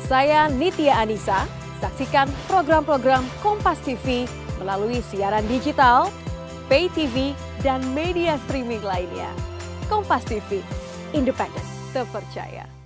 Saya Nitya Anissa. Saksikan program-program Kompas TV melalui siaran digital, pay TV, dan media streaming lainnya. Kompas TV, independen, terpercaya.